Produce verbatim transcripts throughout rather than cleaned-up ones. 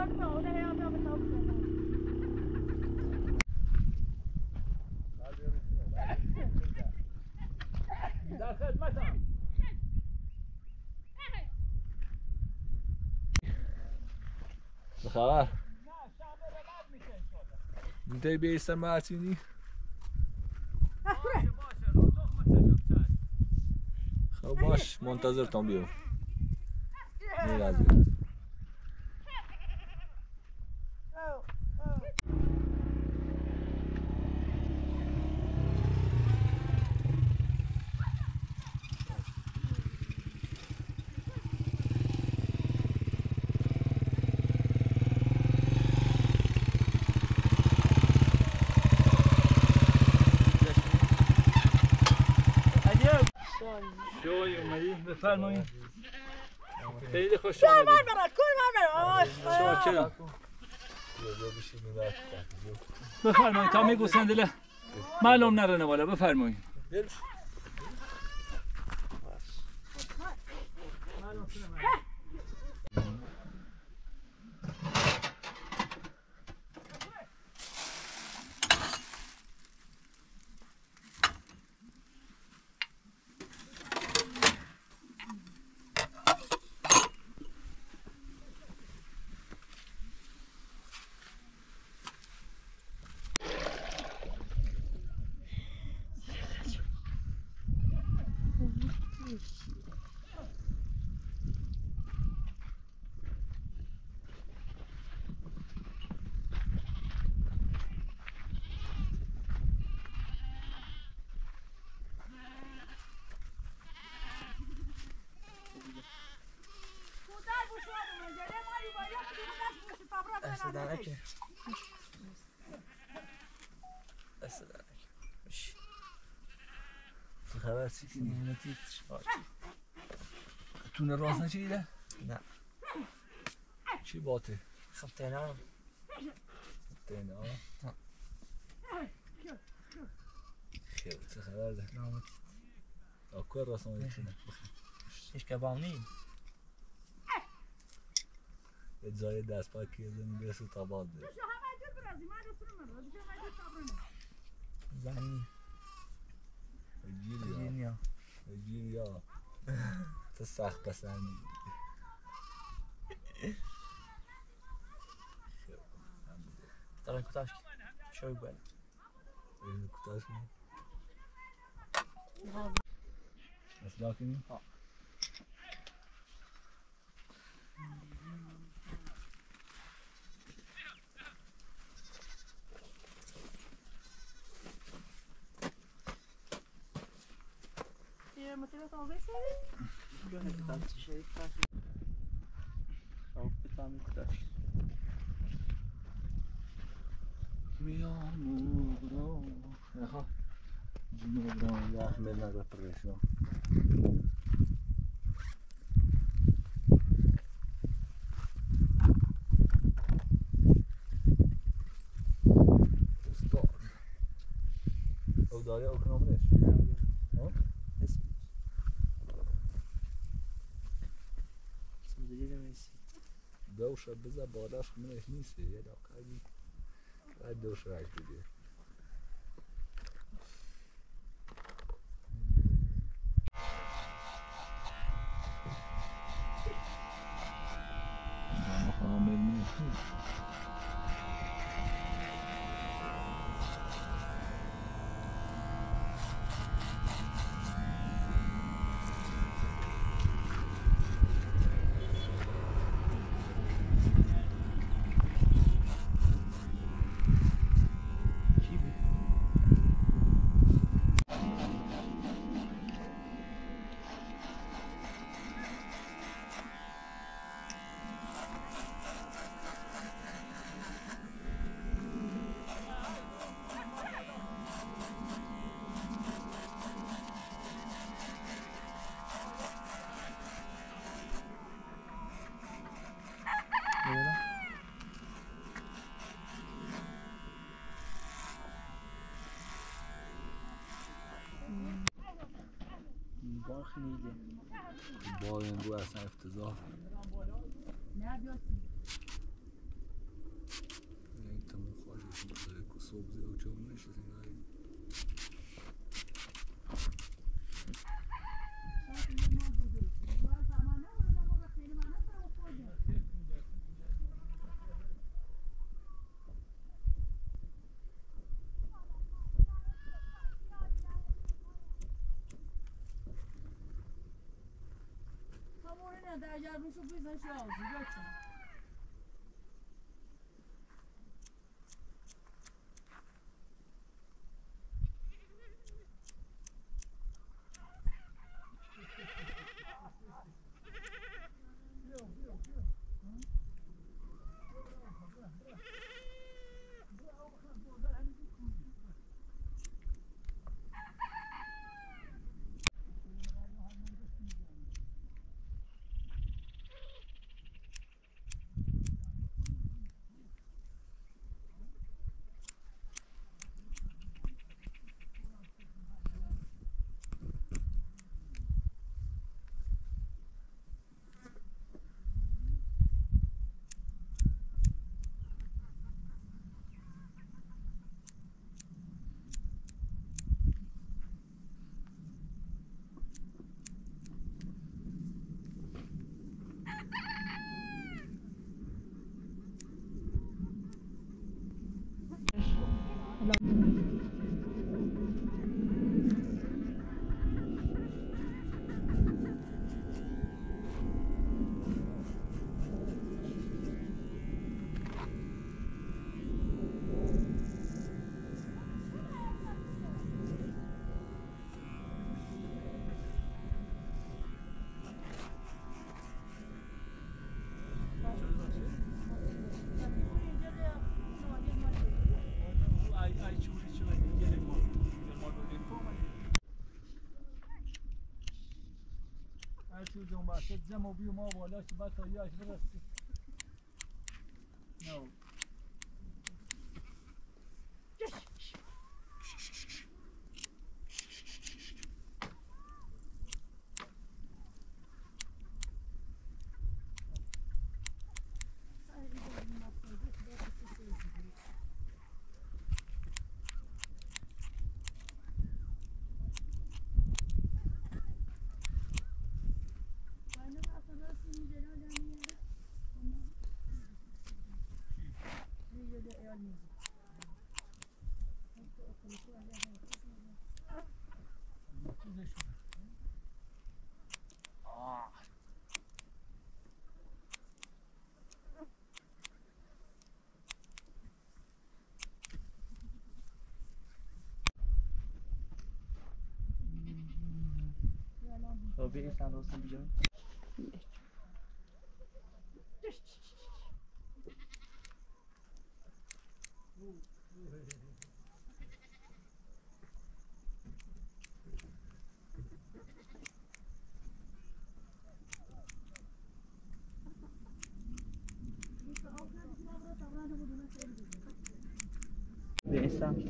در خدمتم. چه خبر؟ میتونی بیستن مرتینی؟ خب باش منتظر تام بیام میرازه شوی اومدی بفرمایید. خیلی خوش کل آمدید. من برات کل من برات شاکرم. بفرمایید تا میگو سندله معلوم نرنه والا بفرمایید. دست درکه دست درک چه خبر چی کنی؟ تونه راست نچیده؟ نه چی باته؟ خب تینا تینا خیلی چه خبر ده؟ نامت آکو راست آمده چونه؟ هیچ کبام نیم یه جای دست پاکی زمین برسه تا باد بره زنی گیری ها گیری ها تو سخت پسندی دارن کتاش شوی باید بریم کتاش کنیم اصلا کنیم؟ ها مثلا تازه کنیم گونه کتاش شوی کتاش شوی بتامی کتاش میام برو نخواه جنوب رو یحمل نگه پرشو دوستان او داره او کنامنش ها؟ اسم اسم دیگه نمیسی دوشه بزا بالاش خمینش نیسته یه داکایی باید دوشه رک بگیر خامل نیست بار خیلیه بار این رو اصلا افتضاح صبح زیاد چون نشستیم در جرمشو بزن شازی بچه جون باشه جمع بیو ما بالا که بعد تا یاش برسه نو Tabii sen olsun biliyorum. به سمت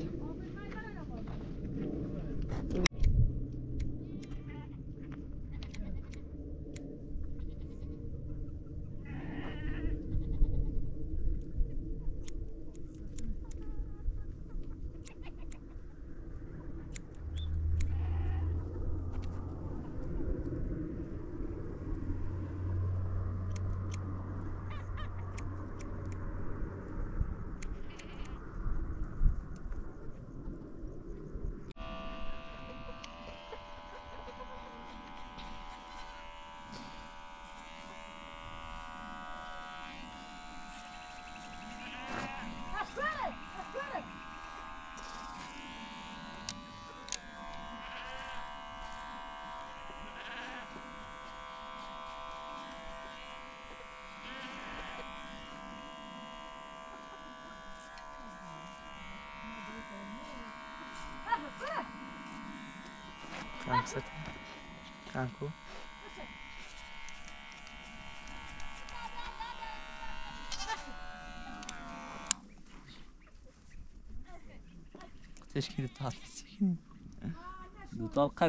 Kanka Kanku تشكيل الطاقة طلقت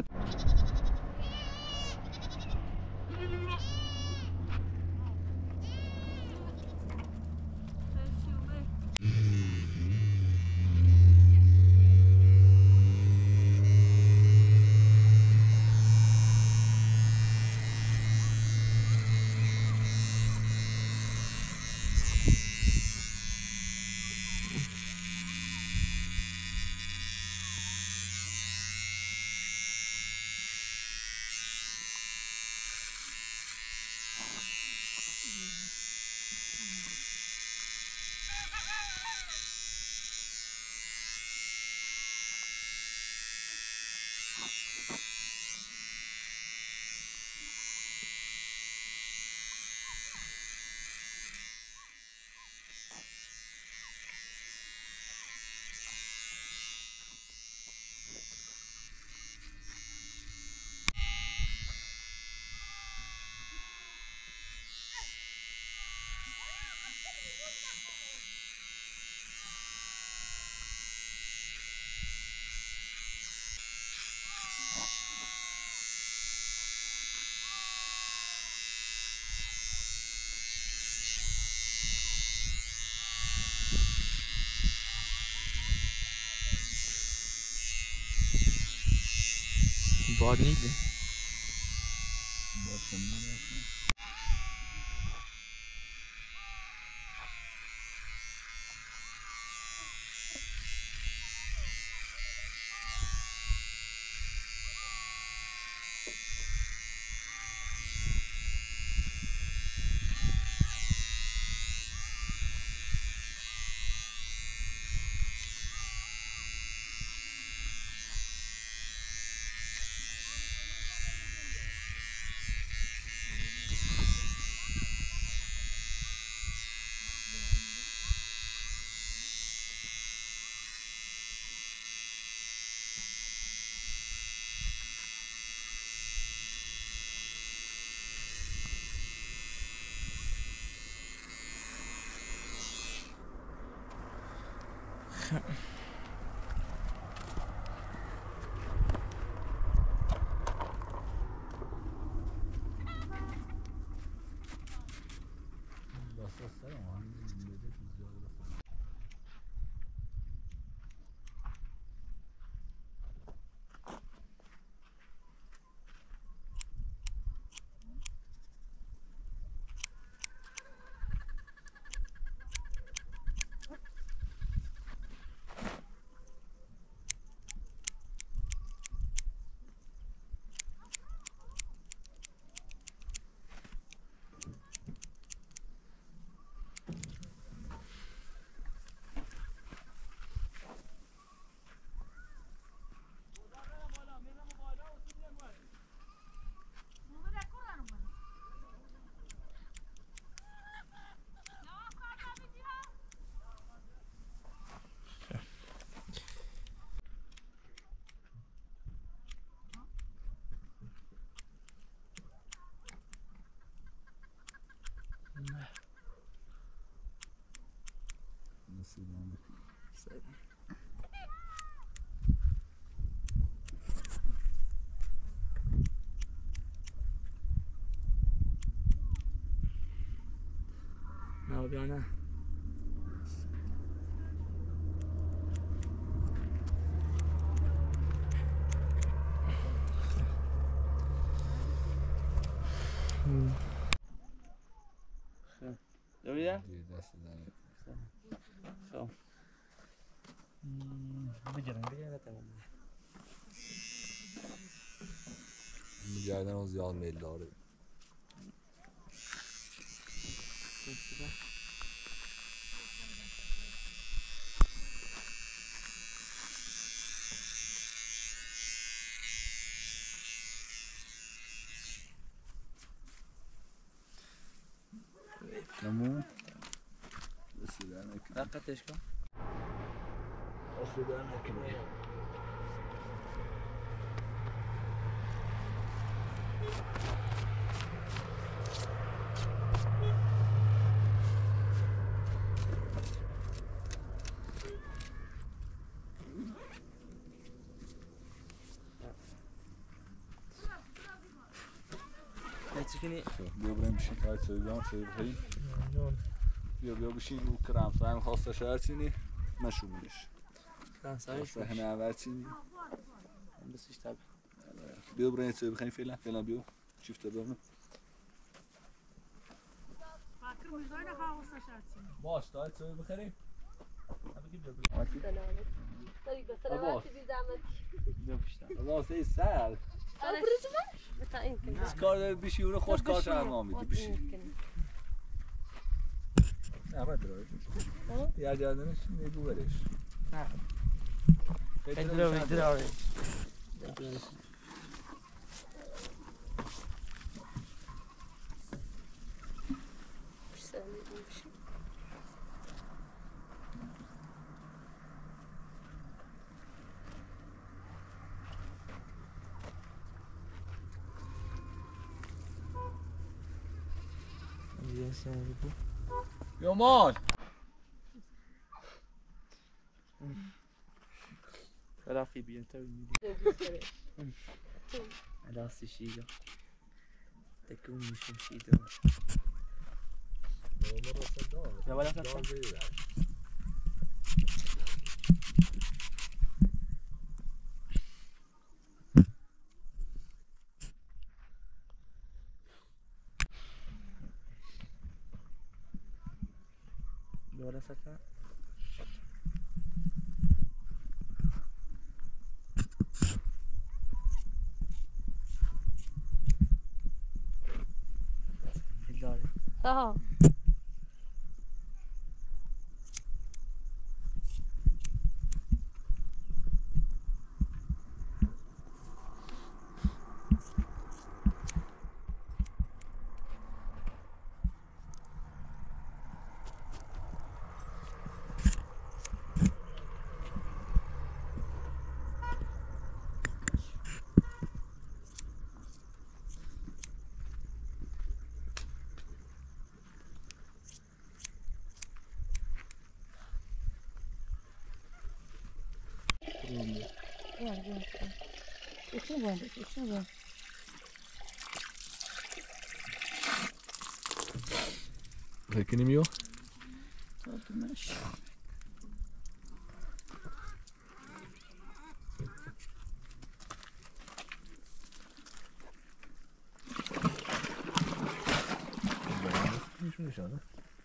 باد نیده باد کنید نه بیا نه ببینید دست زنه خب بگیرم بگیرم تمام میگردن و زیاد میل داره تمام رسیدن نکنه دقتش کن رسیدن نکنه چیکنی بیا بریم بشین کاری چایی بیان چایی بخوریم بیا بیا بشین رو کرم سایم خواسته شاید چینی نشونیش خواسته هنه اول چینی بسیش تب بیا بریم چایی بخوریم فعلا فعلا بیا چیفته ببینم باش تا چایی بخوریم سلامتی بی زحمتی بیا پشتم واسه سر بتا این کنی کار داری بشی اونو خوش کار شما میدی بشی احمد درایش یه گردنش نگو برش نه بدرایش بدرایش بدرایش یا مال رافی بیا تو میدی راست شیگا تکون میشم شیدا یا ولی اصلا دوباره سکن داره آها Guarda, guarda. Questo guarda, questo guarda. Rekini io? Tutto messo. Hiç mi dışarıda?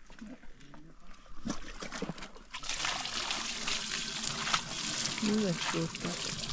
Evet, tutto.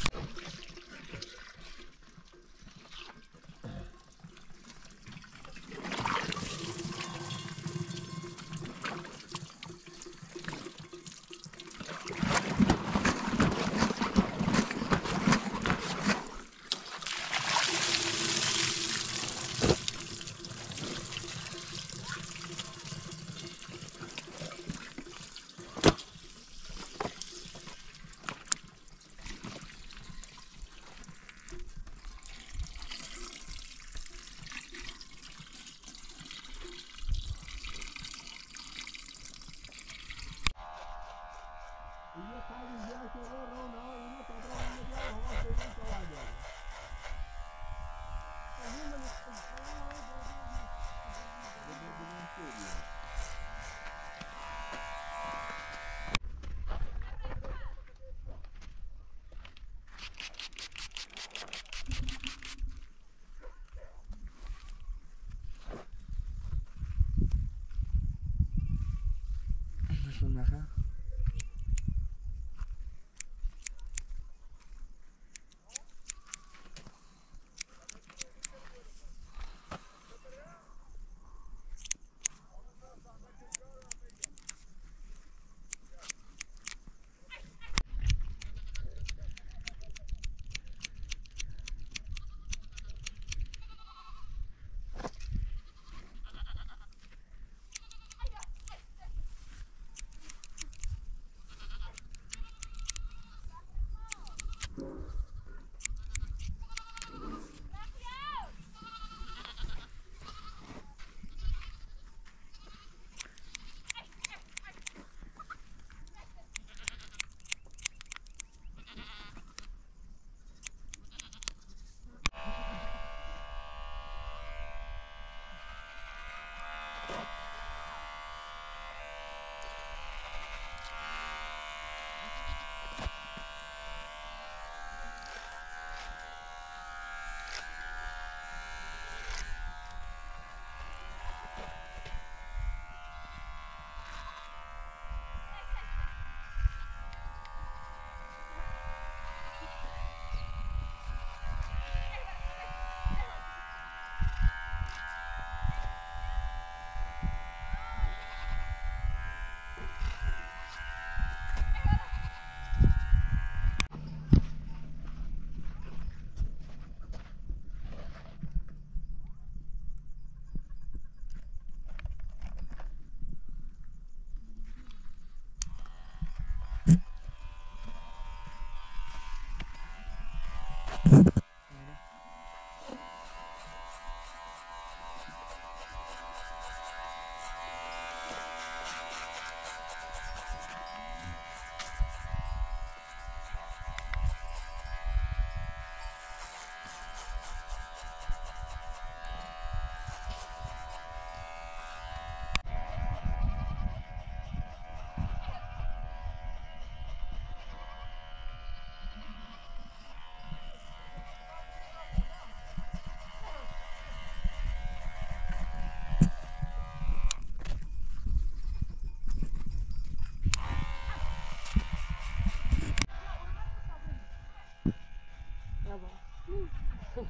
نشون نخواه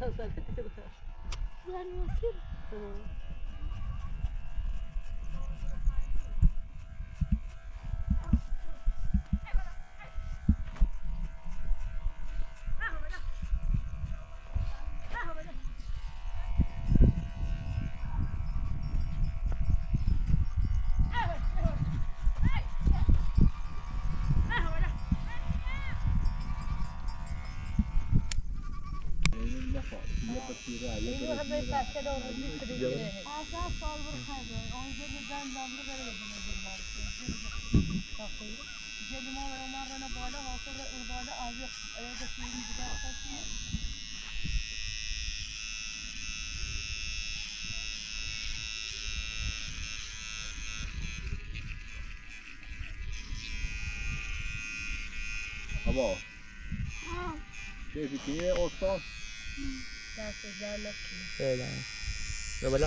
بابا کیفی کنیه استاد دست در نکنی فعلا بیا بالا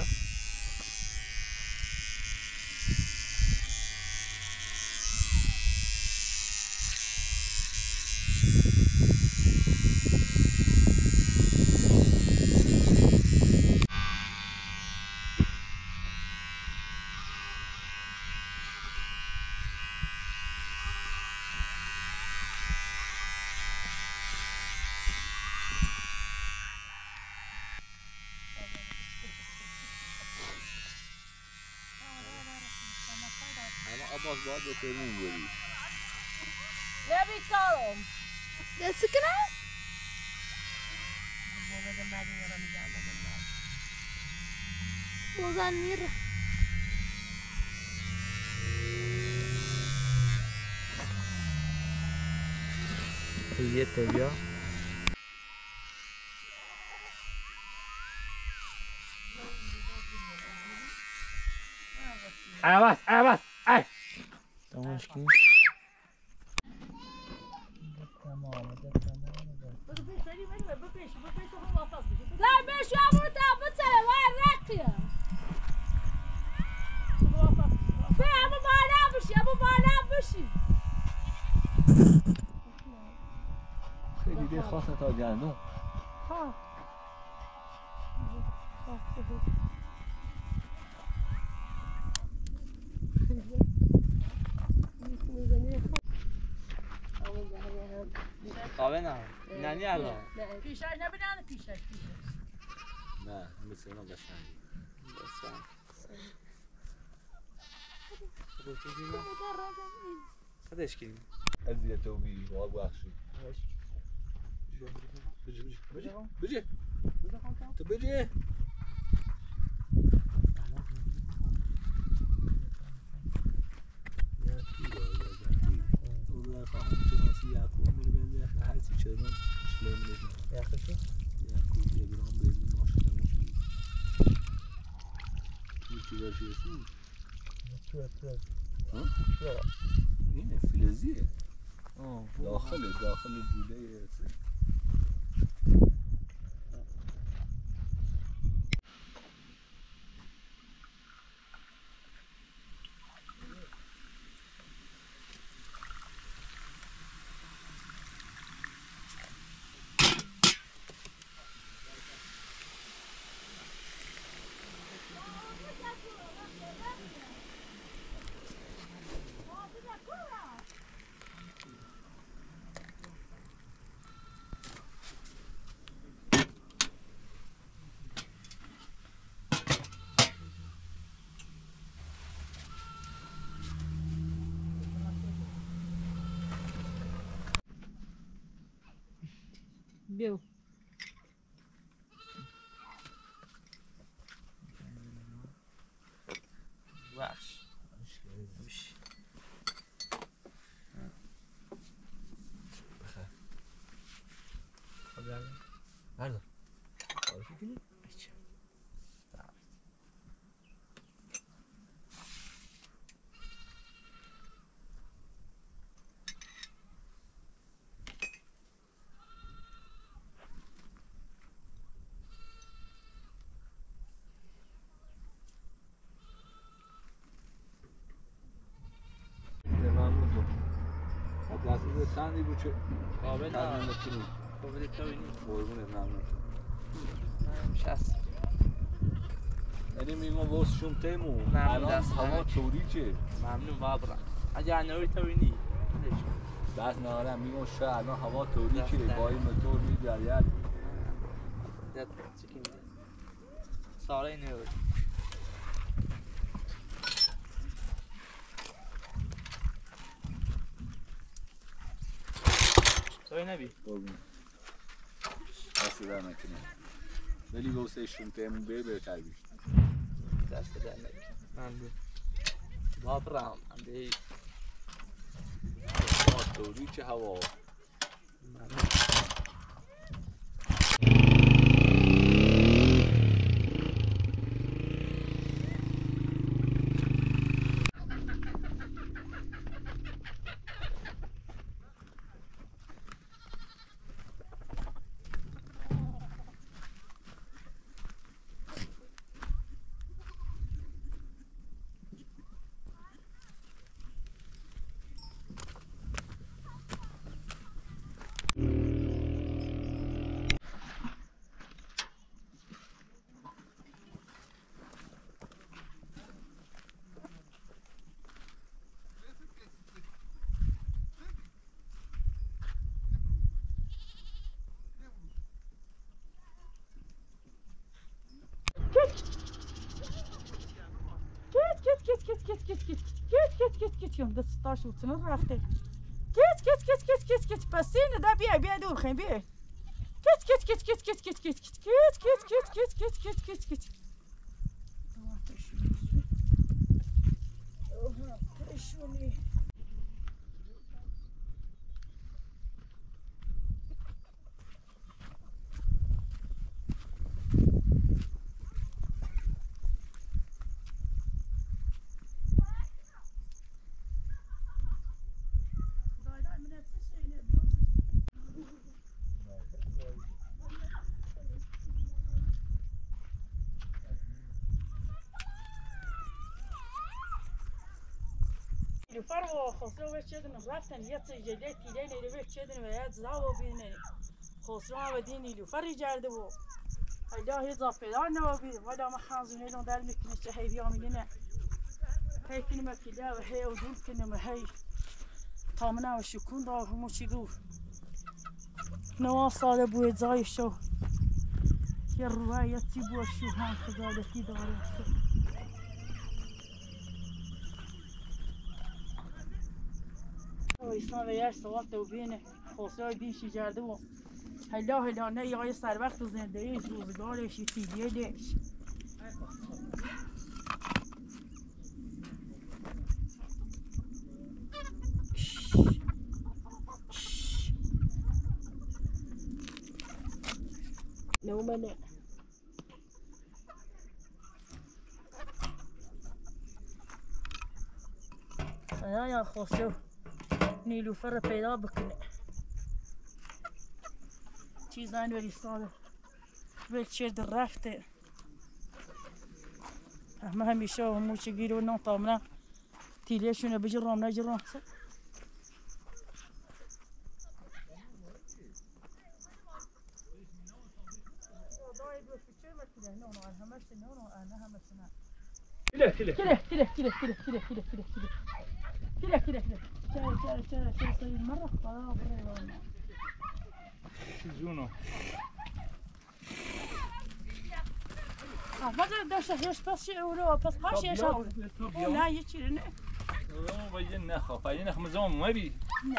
عباس باید به ترمون بری نمیتارم دستی کنم؟ بازن میره یه تبیا عباس عباس ای تمامش کنی لا ماشي ابو تابت وين راكيه في ابو ما نامشي ابو ما نامشي خیلی دیگه خواست تا گندم ها خوابه نه ننی الان پیشش نبینن پیشش پیشش نه مثل اینا قشنگی خودش کنیم اذیت و بی با بخشی بجی بجی بجی تو بجی اینه فلزیه داخل داخل جوله بيو وحش وش بخیر خب بردار بردار عارفی کنی؟ دستور سندی بود چه قابل نه تنظیم کنی قابل تو اینی قربونه ممنون شست یعنی میگم باز شوم تیمو نه، الان دست هوا همه. طوری که ممنون بابرم اگر نوری توی نی دست نهارم میگم شاید الان هوا طوری دست که در. با این موتور می‌درید دت چیکین دی ساله نوری توی نبی قربون دست در نکنه ولی واسه شوم تیمو به بهتر بیشتر دست در نبی ممنون بابرم اندی هوا طوری که هوا ممنون دست تاش وتنو رفته کیت کیت کیت کیت کیت کیت پسین ده بیا بیا دور خیم بیا کیت کیت کیت کیت کیت کیت کیت کیت کیت کیت کیت کیت کیت کیت کیت نیلوفر و خسرو و چه دنم رفتن یه سجده تیله نیلوفر چه دنم یاد زاو بینه خسرو ما بدین نیلوفری جرده و هلا هی زافدار نوا بید ولی ما خانزونه دون دل میکنه چه هی بیامینه نه هی کنیم کلیه و هی اودیم کنیم هی تامنه و شکون دار همو چی گو نوا ساده بوی زایشو یه روایتی بو شوهان خزادتی داره ایسان و یش سوال تو بینه خسروی بیشی جرده و هلا هلا نه یای سر وقت زندگیش روزگارش یه تیلیه دیش نومنه خدا یا خسرو نیلوفر رو پیدا بکنه چیزان ولی ساده ولی چرد رفته همه همیشه همو چه گیر و نام تامنه تیلیشونه بجرام نجرام كده كده كده كده كده كده كده كده كده كده كده كده كده شاي شاي شاي شاي صيد مرة خلاص برا جونو آه ما تقدر داشت هيش بس شيء ولو بس قاش يا شاو لا يشيل نه نه باید نخواه باید نخواه مزام ما بی نه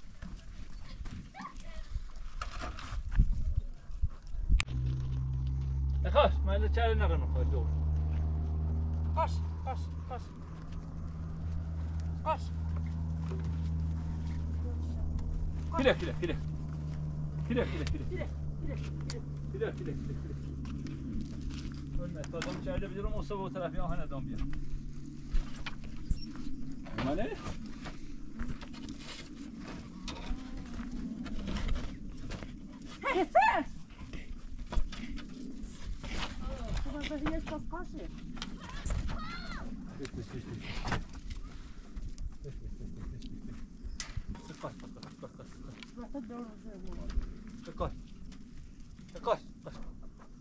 نخواش ما له چاره نرم نخواه دور قاش قاش قاش قاش كده كده كده كده كده كده كده كده كده كده كده كده قلنا تازم چهله بدرم اصلا و طرفی آهن ادام بیارم ماله؟ هی سه خب بس هیچ پس قاشه قاش قاش قاش قاش بس دور زه قاش قاش قاش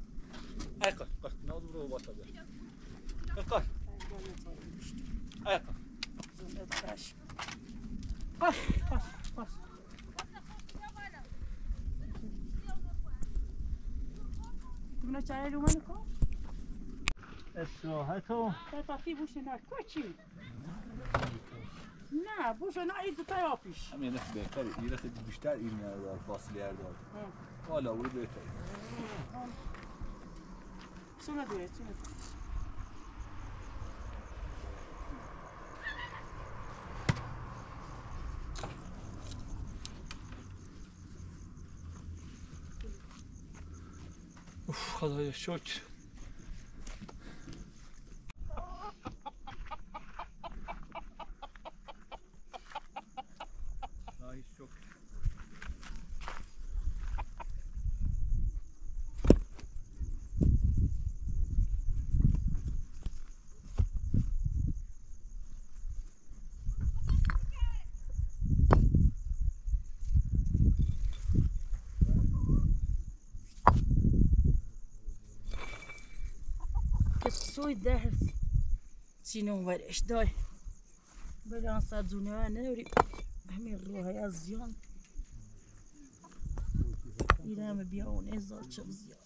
بابا تا بیا اقار اقار قاش قاش قاش بنا چای رو من کو استراحت و تفاصیل بوش نه کوچی نه بوش نه این تا آپیش همین است بهتره این است بیشتر این دار فاصله هر دار والا اون بهتره سونا دوره سونا اوف خدایا شکر نایس شکر سوی ده سینو ورش دای بلان صدونه نوری همین روحی از زیان ایرم بیاون ازا چه زیان